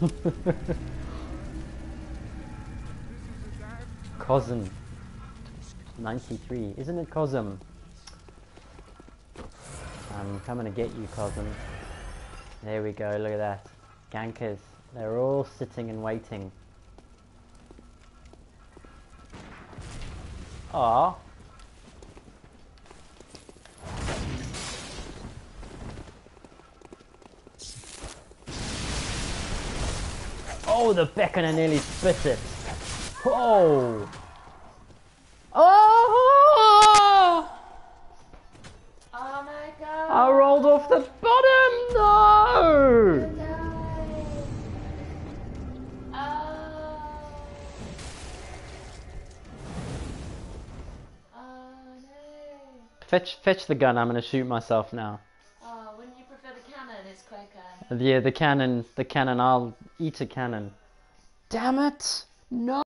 Cosm 93, isn't it Cosm? I'm coming to get you, Cosm. There we go, look at that. Gankers, they're all sitting and waiting. Aww. Oh, the beacon, I nearly spit it. Oh! Oh! Oh my god! I rolled off the bottom! No! Oh no! Fetch the gun, I'm gonna shoot myself now. Oh, wouldn't you prefer the cannon? It's quicker. Yeah, the cannon, I'll eat a cannon. Damn it! No!